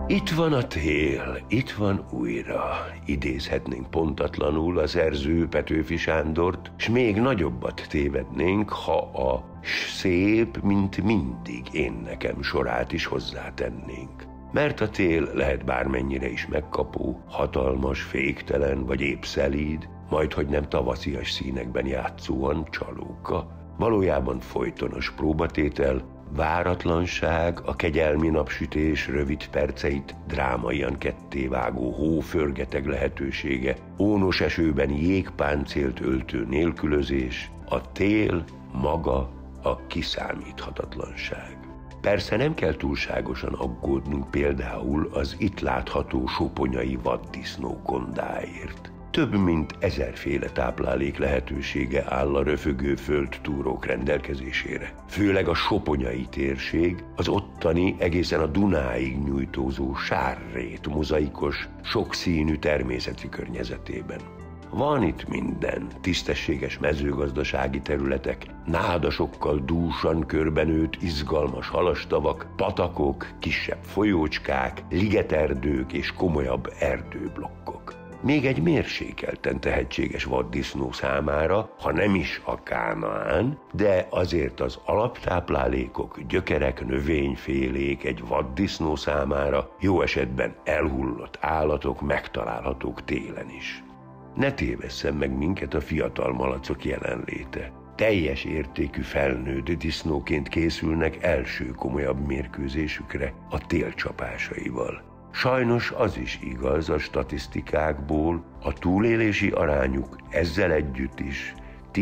Itt van a tél, itt van újra, idézhetnénk pontatlanul a szerző Petőfi Sándort, s még nagyobbat tévednénk, ha a szép, mint mindig én nekem sorát is hozzátennénk. Mert a tél lehet bármennyire is megkapó, hatalmas, féktelen vagy épp szelíd, majdhogy nem tavaszias színekben játszóan csalóka. Valójában folytonos próbatétel, váratlanság, a kegyelmi napsütés rövid perceit drámaian kettévágó hóförgeteg lehetősége, ónos esőben jégpáncélt öltő nélkülözés, a tél maga a kiszámíthatatlanság. Persze nem kell túlságosan aggódnunk például az itt látható soponyai vaddisznó gondáért. Több mint 1000 féle táplálék lehetősége áll a röfögő földtúrók rendelkezésére. Főleg a soponyai térség, az ottani egészen a Dunáig nyújtózó sárrét mozaikos, sokszínű természeti környezetében. Van itt minden, tisztességes mezőgazdasági területek, nádasokkal dúsan körbenőtt izgalmas halastavak, patakok, kisebb folyócskák, ligeterdők és komolyabb erdőblokkok. Még egy mérsékelten tehetséges vaddisznó számára, ha nem is a Kánaán, de azért az alaptáplálékok, gyökerek, növényfélék egy vaddisznó számára jó esetben elhullott állatok megtalálhatók télen is. Ne tévesszen meg minket a fiatal malacok jelenléte. Teljes értékű felnőtt disznóként készülnek első komolyabb mérkőzésükre a tél csapásaival. Sajnos az is igaz a statisztikákból, a túlélési arányuk ezzel együtt is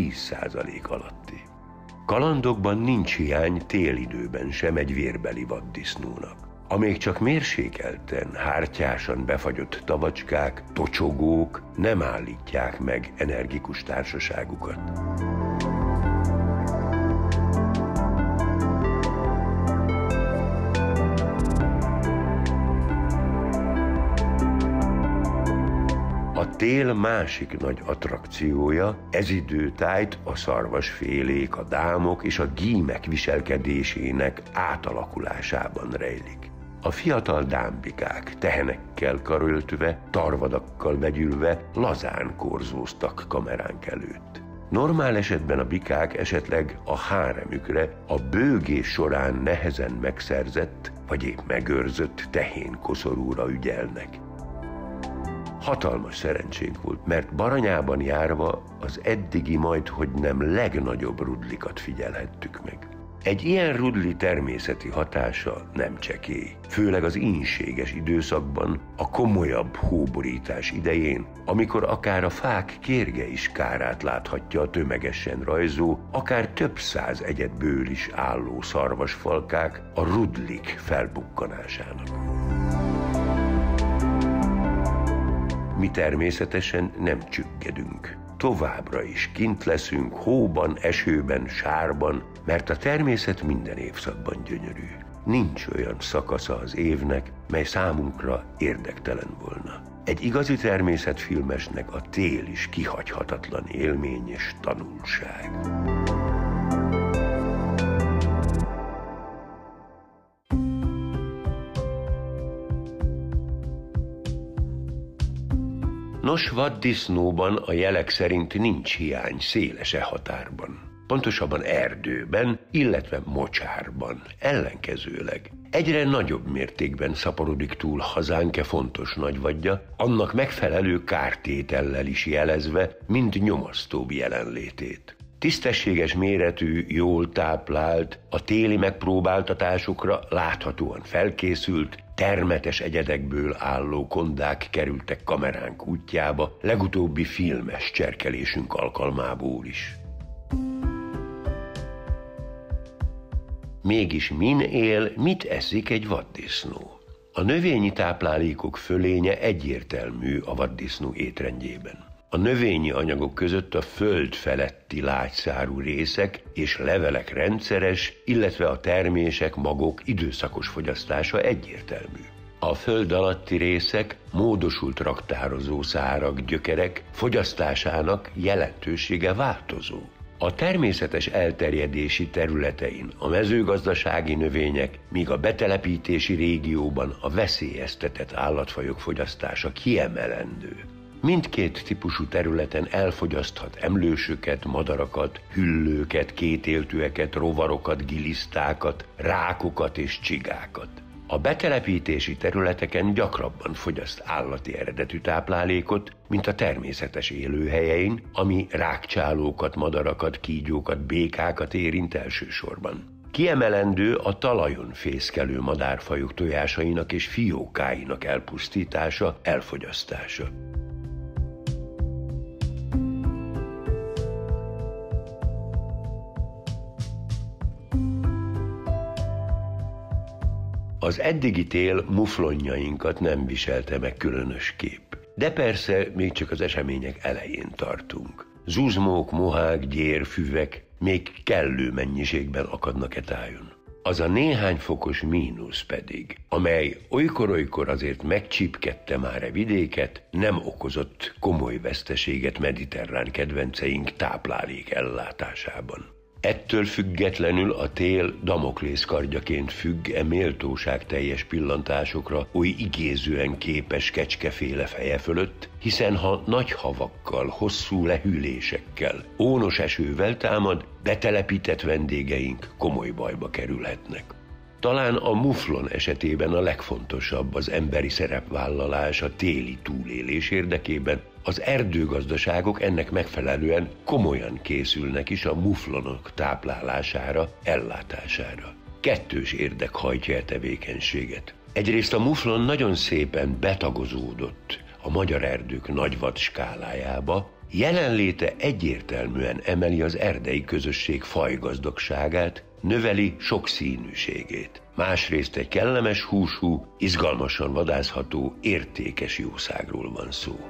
10% alatti. Kalandokban nincs hiány télidőben sem egy vérbeli vaddisznónak. Amíg csak mérsékelten, hártyásan befagyott tavacskák, tocsogók nem állítják meg energikus társaságukat. A tél másik nagy attrakciója ez időtájt a szarvasfélék, a dámok és a gímek viselkedésének átalakulásában rejlik. A fiatal dámbikák tehenekkel karöltve, tarvadakkal vegyülve lazán korzóztak kameránk előtt. Normál esetben a bikák esetleg a háremükre a bőgés során nehezen megszerzett vagy épp megőrzött tehénkoszorúra ügyelnek. Hatalmas szerencsénk volt, mert Baranyában járva az eddigi majdhogy nem legnagyobb rudlikat figyelhettük meg. Egy ilyen rudli természeti hatása nem csekély, főleg az ínséges időszakban, a komolyabb hóborítás idején, amikor akár a fák kérge is kárát láthatja a tömegesen rajzó, akár több száz egyedből is álló szarvasfalkák a rudlik felbukkanásának. Mi természetesen nem csüggedünk. Továbbra is kint leszünk hóban, esőben, sárban, mert a természet minden évszakban gyönyörű. Nincs olyan szakasza az évnek, mely számunkra érdektelen volna. Egy igazi természetfilmesnek a tél is kihagyhatatlan élmény és tanulság. Nos, vaddisznóban a jelek szerint nincs hiány szélese határban. Pontosabban erdőben, illetve mocsárban, ellenkezőleg. Egyre nagyobb mértékben szaporodik túl hazánk fontos nagyvadja, annak megfelelő kártétellel is jelezve, mint nyomasztóbb jelenlétét. Tisztességes méretű, jól táplált, a téli megpróbáltatásokra láthatóan felkészült, termetes egyedekből álló kondák kerültek kameránk útjába, legutóbbi filmes cserkelésünk alkalmából is. Mégis min él, mit eszik egy vaddisznó? A növényi táplálékok fölénye egyértelmű a vaddisznó étrendjében. A növényi anyagok között a föld feletti lágyszárú részek és levelek rendszeres, illetve a termések, magok időszakos fogyasztása egyértelmű. A föld alatti részek, módosult raktározó szárak, gyökerek fogyasztásának jelentősége változó. A természetes elterjedési területein a mezőgazdasági növények, míg a betelepítési régióban a veszélyeztetett állatfajok fogyasztása kiemelendő. Mindkét típusú területen elfogyaszthat emlősöket, madarakat, hüllőket, kétéltűeket, rovarokat, gilisztákat, rákokat és csigákat. A betelepítési területeken gyakrabban fogyaszt állati eredetű táplálékot, mint a természetes élőhelyein, ami rákcsálókat, madarakat, kígyókat, békákat érint elsősorban. Kiemelendő a talajon fészkelő madárfajok tojásainak és fiókáinak elpusztítása, elfogyasztása. Az eddigi tél muflonjainkat nem viselte meg különösképp. De persze még csak az események elején tartunk. Zuzmók, mohák, gyér, füvek még kellő mennyiségben akadnak e tájon. Az a néhány fokos mínusz pedig, amely olykor-olykor azért megcsípkedte már a vidéket, nem okozott komoly veszteséget mediterrán kedvenceink táplálék ellátásában. Ettől függetlenül a tél Damoklész kardjaként függ méltóság teljes pillantásokra oly igézően képes kecskeféle feje fölött, hiszen ha nagy havakkal, hosszú lehűlésekkel, ónos esővel támad, betelepített vendégeink komoly bajba kerülhetnek. Talán a muflon esetében a legfontosabb az emberi szerepvállalás a téli túlélés érdekében. Az erdőgazdaságok ennek megfelelően komolyan készülnek is a muflonok táplálására, ellátására. Kettős érdek hajtja e tevékenységet. Egyrészt a muflon nagyon szépen betagozódott a magyar erdők nagyvad skálájába, jelenléte egyértelműen emeli az erdei közösség fajgazdagságát, növeli sokszínűségét. Másrészt egy kellemes húsú, izgalmasan vadászható, értékes jószágról van szó.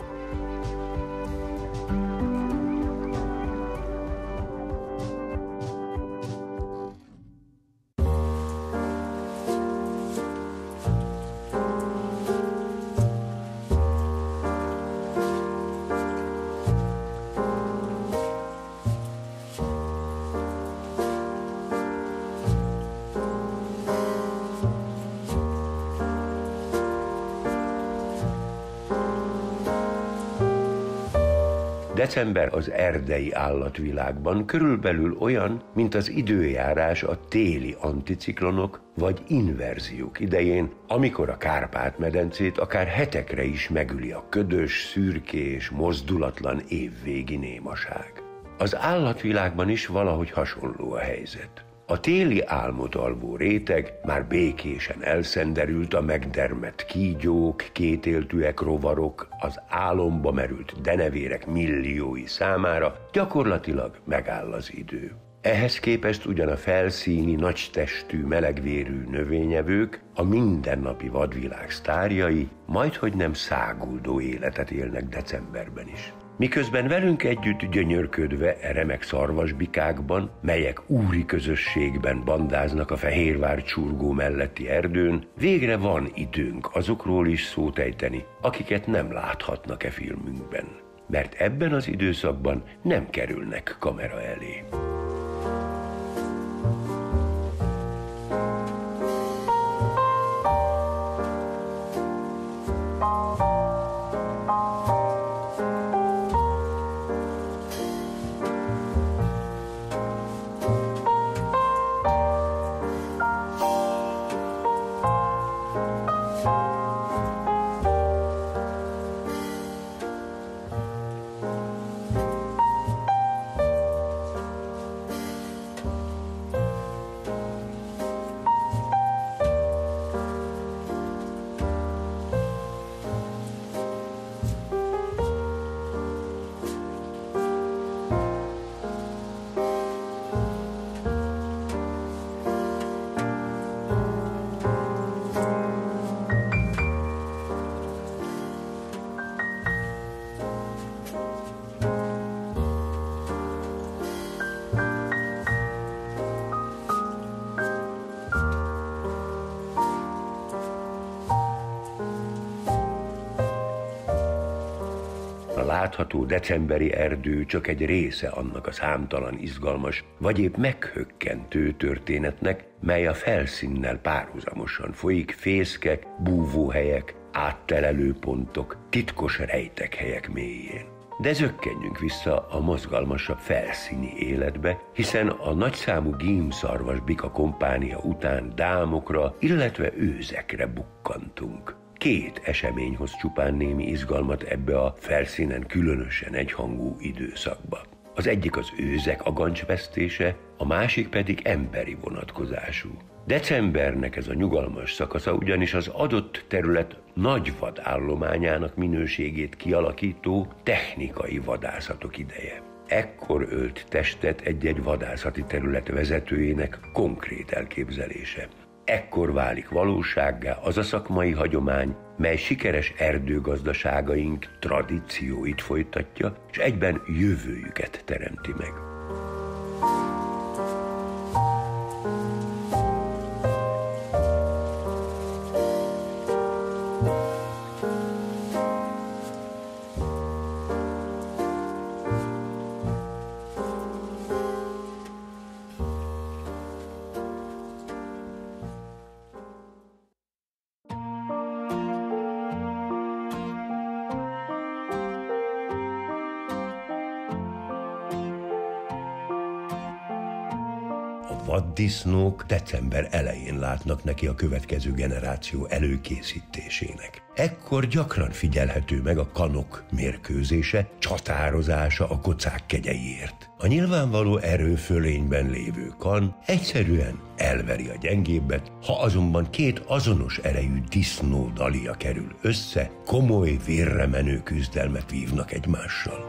December az erdei állatvilágban körülbelül olyan, mint az időjárás a téli anticiklonok vagy inverziók idején, amikor a Kárpát-medencét akár hetekre is megüli a ködös, szürkés, mozdulatlan évvégi némaság. Az állatvilágban is valahogy hasonló a helyzet. A téli álmot alvó réteg már békésen elszenderült a megdermedt kígyók, kétéltűek, rovarok, az álomba merült denevérek milliói számára, gyakorlatilag megáll az idő. Ehhez képest ugyan a felszíni, nagytestű, melegvérű növényevők, a mindennapi vadvilág sztárjai, majdhogy nem száguldó életet élnek decemberben is. Miközben velünk együtt gyönyörködve remek szarvasbikákban, melyek úri közösségben bandáznak a Fehérvár csurgó melletti erdőn, végre van időnk azokról is szót ejteni, akiket nem láthatnak e filmünkben. Mert ebben az időszakban nem kerülnek kamera elé. látható decemberi erdő csak egy része annak a számtalan izgalmas, vagy épp meghökkentő történetnek, mely a felszínnel párhuzamosan folyik fészkek, búvóhelyek, áttelelő pontok, titkos rejtekhelyek mélyén. De zökkenjünk vissza a mozgalmasabb felszíni életbe, hiszen a nagyszámú gímszarvas bika kompánia után dámokra, illetve őzekre bukkantunk. Két esemény hoz csupán némi izgalmat ebbe a felszínen különösen egyhangú időszakba. Az egyik az őzek agancsvesztése, a másik pedig emberi vonatkozású. Decembernek ez a nyugalmas szakasza ugyanis az adott terület nagy vadállományának minőségét kialakító technikai vadászatok ideje. Ekkor ölt testet egy-egy vadászati terület vezetőjének konkrét elképzelése. Ekkor válik valósággá az a szakmai hagyomány, mely sikeres erdőgazdaságaink tradícióit folytatja, és egyben jövőjüket teremti meg. A vaddisznók december elején látnak neki a következő generáció előkészítésének. Ekkor gyakran figyelhető meg a kanok mérkőzése, csatározása a kocák kegyeiért. A nyilvánvaló erőfölényben lévő kan egyszerűen elveri a gyengébbet, ha azonban két azonos erejű disznó dalia kerül össze, komoly, vérre menő küzdelmet vívnak egymással.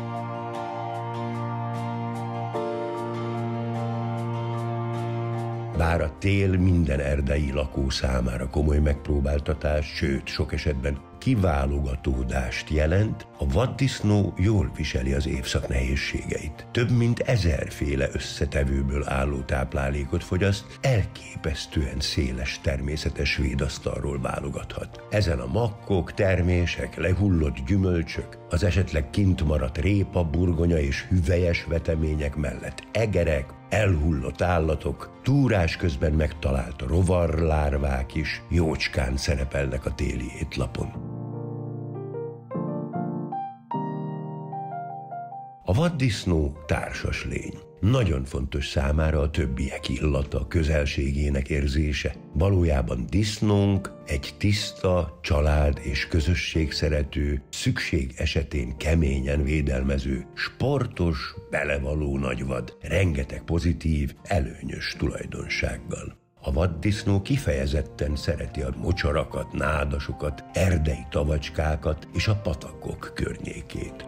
Bár a tél minden erdei lakó számára komoly megpróbáltatás, sőt, sok esetben kiválogatódást jelent, a vaddisznó jól viseli az évszak nehézségeit. Több mint 1000 féle összetevőből álló táplálékot fogyaszt, elképesztően széles természetes védasztalról válogathat. Ezen a makkok, termések, lehullott gyümölcsök, az esetleg kint maradt répa, burgonya és hüvelyes vetemények mellett egerek, elhullott állatok, túrás közben megtalált rovarlárvák is jócskán szerepelnek a téli étlapon. A vaddisznó társas lény. Nagyon fontos számára a többiek illata, közelségének érzése. Valójában disznónk egy tiszta, család és közösség szerető, szükség esetén keményen védelmező, sportos, belevaló nagyvad, rengeteg pozitív, előnyös tulajdonsággal. A vaddisznó kifejezetten szereti a mocsarakat, nádasokat, erdei tavacskákat és a patakok környékét.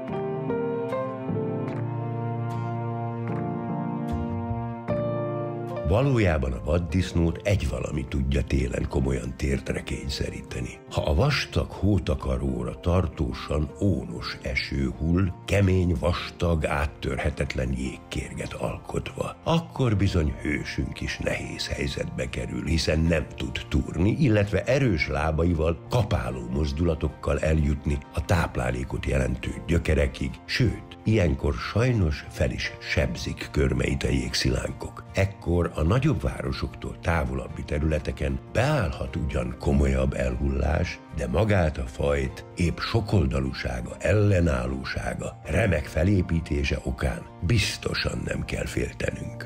Valójában a vaddisznót egy valami tudja télen komolyan térdre kényszeríteni. Ha a vastag hótakaróra tartósan ónos eső hull, kemény, vastag, áttörhetetlen jégkérget alkotva, akkor bizony hősünk is nehéz helyzetbe kerül, hiszen nem tud túrni, illetve erős lábaival, kapáló mozdulatokkal eljutni a táplálékot jelentő gyökerekig, sőt, ilyenkor sajnos fel is sebzik körmeit a jégszilánkok. Ekkor a nagyobb városoktól távolabbi területeken beállhat ugyan komolyabb elhullás, de magát a fajt épp sokoldalúsága, ellenállósága, remek felépítése okán biztosan nem kell féltenünk.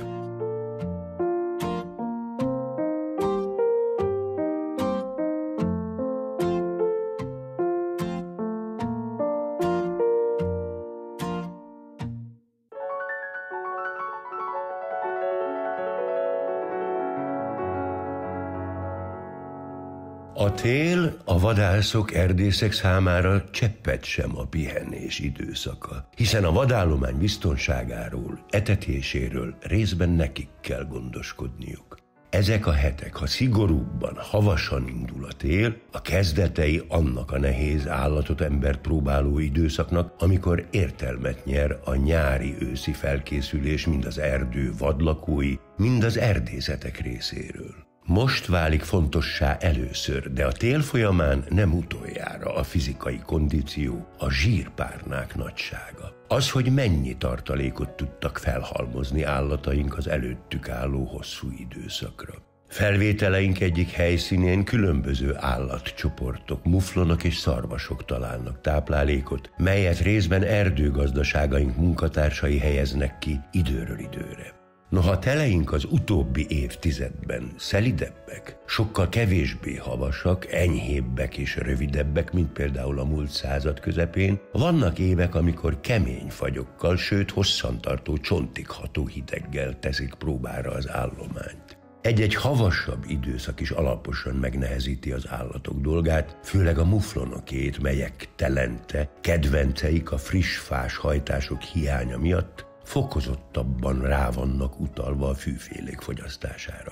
A tél a vadászok, erdészek számára cseppet sem a pihenés időszaka, hiszen a vadállomány biztonságáról, etetéséről részben nekik kell gondoskodniuk. Ezek a hetek, ha szigorúbban, havasan indul a tél, a kezdetei annak a nehéz állatot embert próbáló időszaknak, amikor értelmet nyer a nyári-őszi felkészülés mind az erdő vadlakói, mind az erdészetek részéről. Most válik fontossá először, de a tél folyamán nem utoljára a fizikai kondíció, a zsírpárnák nagysága. Az, hogy mennyi tartalékot tudtak felhalmozni állataink az előttük álló hosszú időszakra. Felvételeink egyik helyszínén különböző állatcsoportok, muflonok és szarvasok találnak táplálékot, melyet részben erdőgazdaságaink munkatársai helyeznek ki időről időre. Noha teleink az utóbbi évtizedben szelidebbek, sokkal kevésbé havasak, enyhébbek és rövidebbek, mint például a múlt század közepén, vannak évek, amikor kemény fagyokkal, sőt hosszantartó csontig ható hideggel teszik próbára az állományt. Egy-egy havasabb időszak is alaposan megnehezíti az állatok dolgát, főleg a muflonokét, melyek telente kedvenceik a friss fás hajtások hiánya miatt fokozottabban rá vannak utalva a fűfélék fogyasztására.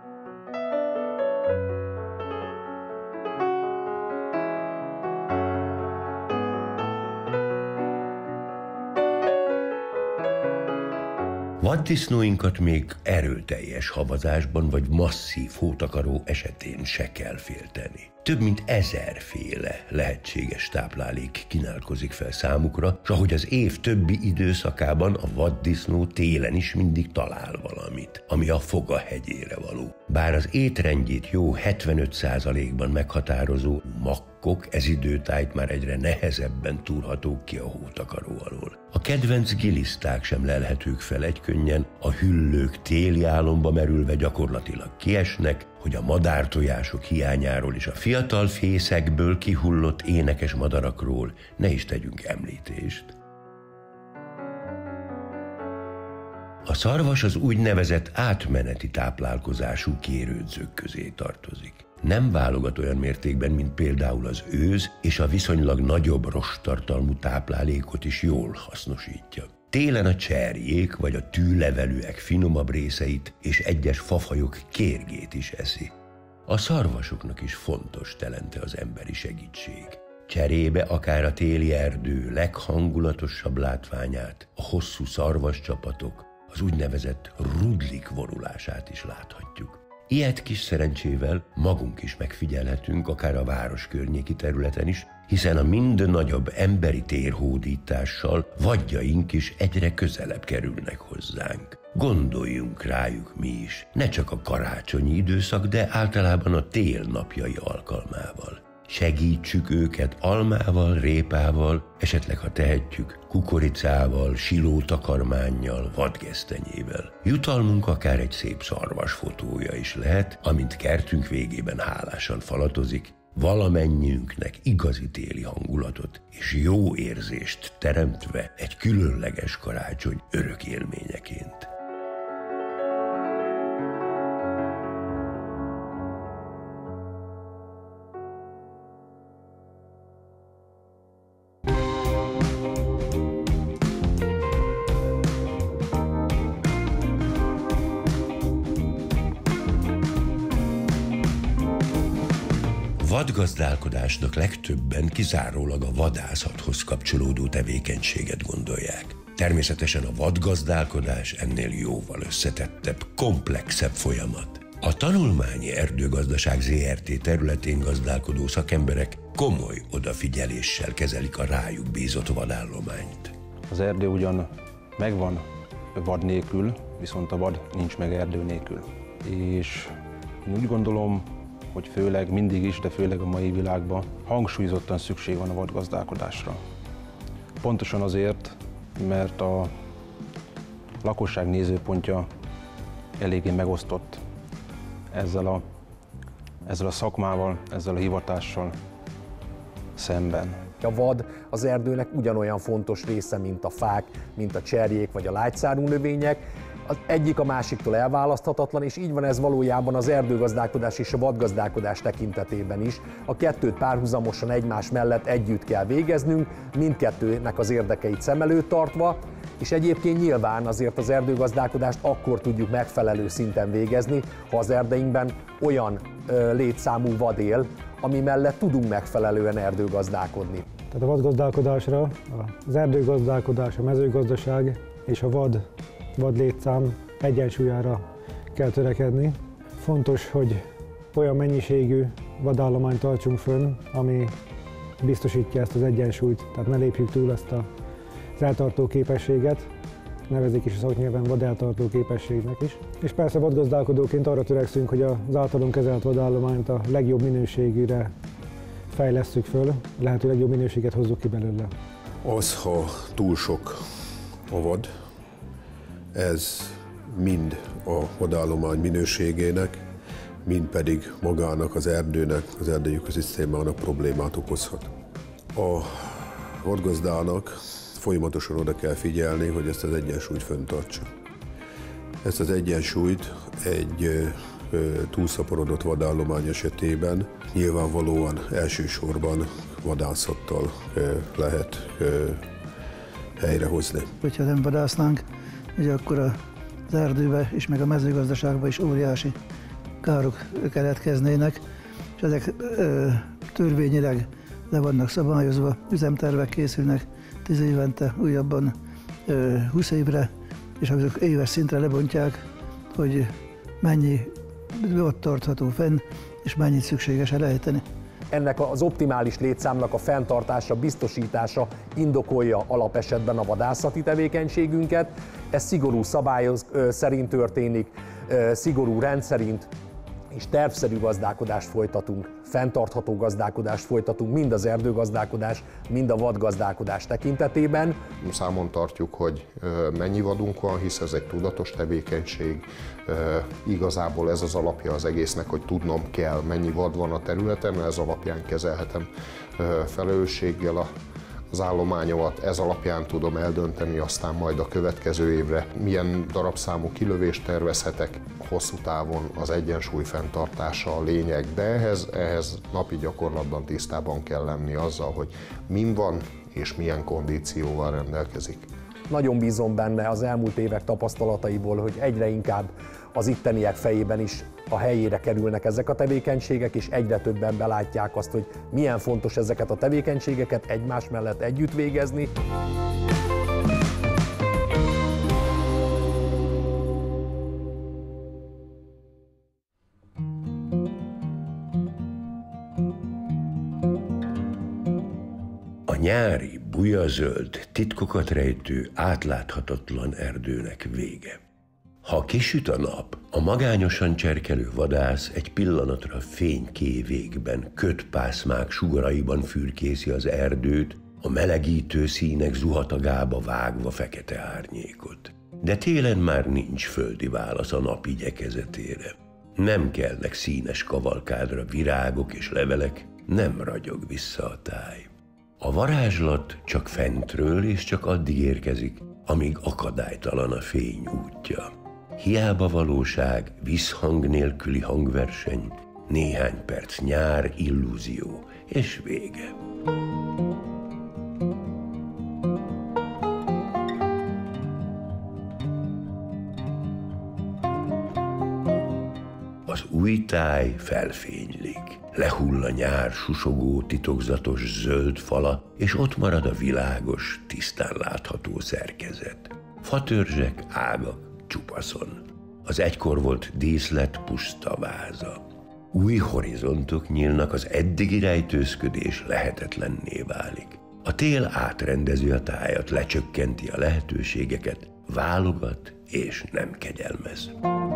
Vaddisznóinkat még erőteljes havazásban vagy masszív hótakaró esetén se kell félteni. Több mint 1000 féle lehetséges táplálék kínálkozik fel számukra, s ahogy az év többi időszakában a vaddisznó télen is mindig talál valamit, ami a foga hegyére való. Bár az étrendjét jó 75%-ban meghatározó makkok ez időtájt már egyre nehezebben túrhatók ki a hótakaró alól. A kedvenc giliszták sem lelhetők fel egykönnyen, a hüllők téli álomba merülve gyakorlatilag kiesnek, hogy a madártojások hiányáról és a fiatal fészekből kihullott énekes madarakról ne is tegyünk említést. A szarvas az úgynevezett átmeneti táplálkozású kérődzők közé tartozik. Nem válogat olyan mértékben, mint például az őz, és a viszonylag nagyobb rosttartalmú táplálékot is jól hasznosítja. Télen a cserjék vagy a tűlevelűek finomabb részeit és egyes fafajok kérgét is eszi. A szarvasoknak is fontos telente az emberi segítség. Cserébe akár a téli erdő leghangulatosabb látványát, a hosszú szarvascsapatok, az úgynevezett rudlik vonulását is láthatjuk. Ilyet kis szerencsével magunk is megfigyelhetünk, akár a város környéki területen is, hiszen a mind nagyobb emberi térhódítással vadjaink is egyre közelebb kerülnek hozzánk. Gondoljunk rájuk mi is, ne csak a karácsonyi időszak, de általában a tél napjai alkalmával. Segítsük őket almával, répával, esetleg ha tehetjük, kukoricával, silótakarmánnyal, vadgesztenyével. Jutalmunk akár egy szép szarvas fotója is lehet, amint kertünk végében hálásan falatozik, valamennyiünknek igazi téli hangulatot és jó érzést teremtve egy különleges karácsony örök élményeként. Vadgazdálkodásnak legtöbben kizárólag a vadászathoz kapcsolódó tevékenységet gondolják. Természetesen a vadgazdálkodás ennél jóval összetettebb, komplexebb folyamat. A Tanulmányi Erdőgazdaság Zrt. Területén gazdálkodó szakemberek komoly odafigyeléssel kezelik a rájuk bízott vadállományt. Az erdő ugyan megvan vad nélkül, viszont a vad nincs meg erdő nélkül. És én úgy gondolom, hogy főleg mindig is, de főleg a mai világban hangsúlyozottan szükség van a vadgazdálkodásra. Pontosan azért, mert a lakosság nézőpontja eléggé megosztott ezzel a szakmával, ezzel a hivatással szemben. A vad az erdőnek ugyanolyan fontos része, mint a fák, mint a cserjék vagy a lágyszárú növények. Az egyik a másiktól elválaszthatatlan, és így van ez valójában az erdőgazdálkodás és a vadgazdálkodás tekintetében is. A kettőt párhuzamosan egymás mellett együtt kell végeznünk, mindkettőnek az érdekeit szem előtt tartva, és egyébként nyilván azért az erdőgazdálkodást akkor tudjuk megfelelő szinten végezni, ha az erdeinkben olyan létszámú vad él, ami mellett tudunk megfelelően erdőgazdálkodni. Tehát a vadgazdálkodásra, az erdőgazdálkodás, a mezőgazdaság és a vad létszám egyensúlyára kell törekedni. Fontos, hogy olyan mennyiségű vadállományt tartsunk fönn, ami biztosítja ezt az egyensúlyt, tehát ne lépjük túl ezt az eltartó képességet, nevezik is a szaknyelven vadeltartó képességnek is. És persze vadgazdálkodóként arra törekszünk, hogy az általunk kezelt vadállományt a legjobb minőségűre fejlesszük föl, lehető legjobb minőséget hozzuk ki belőle. Az, ha túl sok a vad, ez mind a vadállomány minőségének, mind pedig magának az erdőnek, az erdei ökoszisztémának problémát okozhat. A vadgazdának folyamatosan oda kell figyelni, hogy ezt az egyensúlyt fenntartsa. Ezt az egyensúlyt egy túlszaporodott vadállomány esetében nyilvánvalóan elsősorban vadászattal lehet helyrehozni. Hogyha nem vadásznánk, ugye akkor az erdőbe és meg a mezőgazdaságban is óriási károk keletkeznének, és ezek törvényileg le vannak szabályozva, üzemtervek készülnek 10 évente, újabban 20 évre, és azok éves szintre lebontják, hogy mennyi ott tartható fenn, és mennyit szükséges elejteni. Ennek az optimális létszámnak a fenntartása, biztosítása indokolja alapesetben a vadászati tevékenységünket. Ez szigorú szabályok szerint történik, szigorú rendszerint és tervszerű gazdálkodást folytatunk, fenntartható gazdálkodást folytatunk mind az erdőgazdálkodás, mind a vadgazdálkodás tekintetében. Számon tartjuk, hogy mennyi vadunk van, hisz ez egy tudatos tevékenység. Igazából ez az alapja az egésznek, hogy tudnom kell, mennyi vad van a területen, ez alapján kezelhetem felelősséggel az állományomat, ez alapján tudom eldönteni aztán majd a következő évre, milyen darabszámú kilövést tervezhetek. Hosszú távon az egyensúly fenntartása a lényeg, de ehhez napi gyakorlatban tisztában kell lenni azzal, hogy min van és milyen kondícióval rendelkezik. Nagyon bízom benne az elmúlt évek tapasztalataiból, hogy egyre inkább az itteniek fejében is a helyére kerülnek ezek a tevékenységek, és egyre többen belátják azt, hogy milyen fontos ezeket a tevékenységeket egymás mellett együtt végezni. A nyári, bujazöld, titkokat rejtő, átláthatatlan erdőnek vége. Ha kisüt a nap, a magányosan cserkelő vadász egy pillanatra fénykévékben, kötpászmák sugaraiban fürkészi az erdőt, a melegítő színek zuhatagába vágva fekete árnyékot. De télen már nincs földi válasz a nap igyekezetére. Nem kelnek színes kavalkádra virágok és levelek, nem ragyog vissza a táj. A varázslat csak fentről és csak addig érkezik, amíg akadálytalan a fény útja. Hiába valóság, visszhang nélküli hangverseny, néhány perc nyár, illúzió és vége. Az új táj felfénylik, lehull a nyár susogó, titokzatos zöld fala, és ott marad a világos, tisztán látható szerkezet. Fatörzsek, ágak, csupaszon. Az egykor volt díszlet puszta váza. Új horizontok nyílnak, az eddigi rejtőzködés lehetetlenné válik. A tél átrendezi a tájat, lecsökkenti a lehetőségeket, válogat és nem kegyelmez.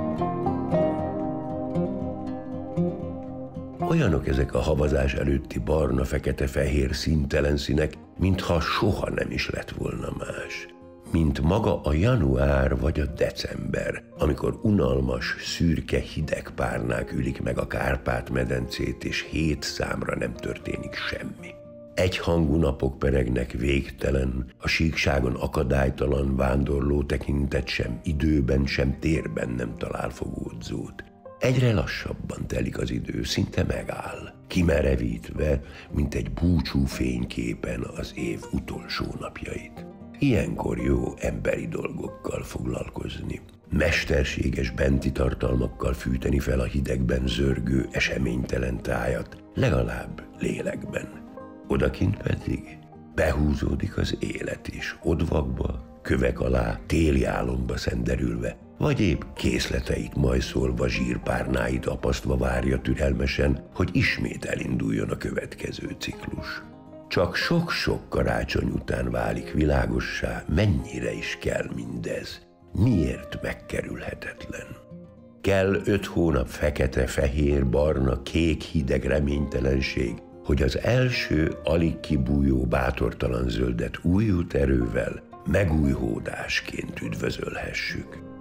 Olyanok ezek a havazás előtti barna, fekete, fehér, színtelen színek, mintha soha nem is lett volna más. Mint maga a január vagy a december, amikor unalmas, szürke, hideg párnák ülik meg a Kárpát-medencét, és 7 számra nem történik semmi. Egyhangú napok peregnek végtelen, a síkságon akadálytalan vándorló tekintet sem időben, sem térben nem talál fogódzót. Egyre lassabban telik az idő, szinte megáll, kimerevítve, mint egy búcsú fényképen az év utolsó napjait. Ilyenkor jó emberi dolgokkal foglalkozni, mesterséges benti tartalmakkal fűteni fel a hidegben zörgő, eseménytelen tájat, legalább lélekben. Odakint pedig behúzódik az élet is, odvakba, kövek alá, téli álomba szenderülve, vagy épp készleteit majszolva, zsírpárnáit apasztva várja türelmesen, hogy ismét elinduljon a következő ciklus. Csak sok-sok karácsony után válik világossá, mennyire is kell mindez, miért megkerülhetetlen. Kell 5 hónap fekete, fehér, barna, kék, hideg reménytelenség, hogy az első alig kibújó bátortalan zöldet újult erővel megújhódásként üdvözölhessük.